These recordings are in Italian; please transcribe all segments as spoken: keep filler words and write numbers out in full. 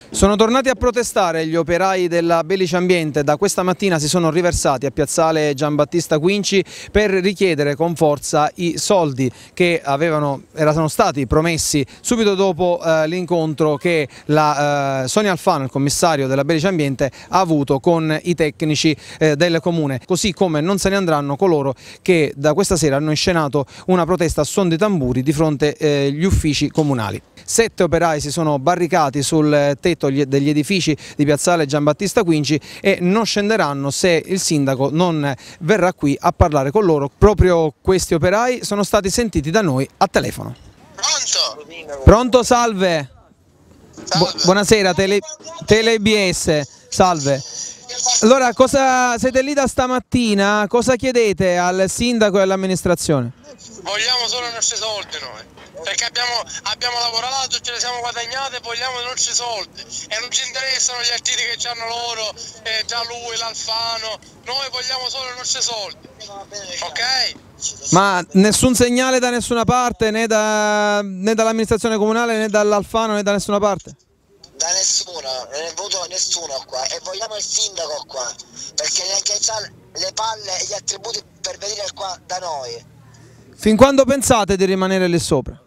Sono tornati a protestare gli operai della Bellice Ambiente. Da questa mattina si sono riversati a piazzale Giambattista Quinci per richiedere con forza i soldi che avevano, erano stati promessi subito dopo eh, l'incontro che la, eh, Sonia Alfano, il commissario della Bellice Ambiente, ha avuto con i tecnici eh, del comune, così come non se ne andranno coloro che da questa sera hanno inscenato una protesta a suon di tamburi di fronte agli eh, uffici comunali. Sette operai si sono barricati sul tetto degli edifici di piazzale Giambattista Quinci e non scenderanno se il sindaco non verrà qui a parlare con loro. Proprio questi operai sono stati sentiti da noi a telefono. Pronto? Pronto, salve. Salve. Bu buonasera, Tele, Tele B S, salve. Allora, cosa siete lì da stamattina? Cosa chiedete al sindaco e all'amministrazione? Vogliamo solo i nostri soldi noi, perché abbiamo, abbiamo lavorato, ce li siamo guadagnati e vogliamo i nostri soldi e non ci interessano gli artigli che hanno loro, eh, già lui, l'Alfano, noi vogliamo solo i nostri soldi, ok? Ma nessun segnale da nessuna parte, né, da, né dall'amministrazione comunale né dall'Alfano né da nessuna parte? Da nessuno, non è venuto nessuno qua e vogliamo il sindaco qua, perché neanche ha le palle e gli attributi per venire qua da noi. Fin quando pensate di rimanere lì sopra?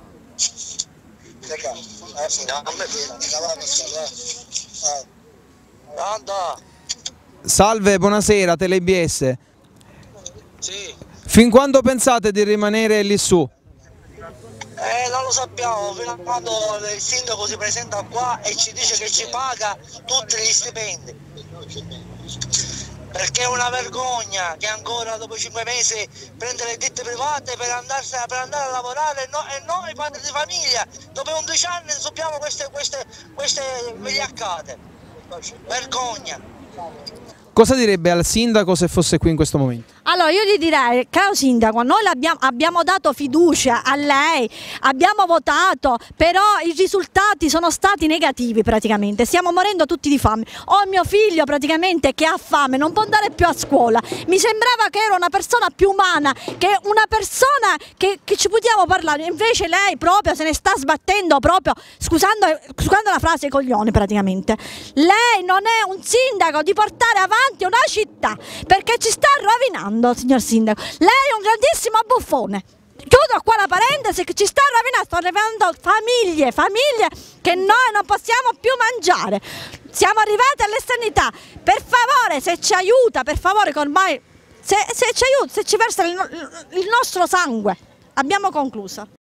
Salve, buonasera, Tele B S. Sì. Fin quando pensate di rimanere lì su? Eh, non lo sappiamo, fino a quando il sindaco si presenta qua e ci dice che ci paga tutti gli stipendi. Perché è una vergogna che ancora dopo cinque mesi prende le ditte private per, andarsi, per andare a lavorare e, no, e noi padri di famiglia dopo undici anni subiamo queste, queste, queste vigliaccate. Vergogna. Cosa direbbe al sindaco se fosse qui in questo momento? Allora io gli direi, caro sindaco, noi abbiamo, abbiamo dato fiducia a lei, abbiamo votato, però i risultati sono stati negativi praticamente, stiamo morendo tutti di fame. Ho mio figlio praticamente che ha fame, non può andare più a scuola, mi sembrava che era una persona più umana, che una persona che, che ci potevamo parlare, invece lei proprio se ne sta sbattendo proprio, scusando, scusando la frase, coglioni praticamente. Lei non è un sindaco di portare avanti una città, perché ci sta rovinando. Signor sindaco, lei è un grandissimo buffone. Chiudo qua la parentesi che ci sta rovinando, sto rovinando famiglie, famiglie che noi non possiamo più mangiare. Siamo arrivati all'esternità. Per favore, se ci aiuta, per favore, che ormai se, se ci aiuta, se ci versa il, il nostro sangue, abbiamo concluso.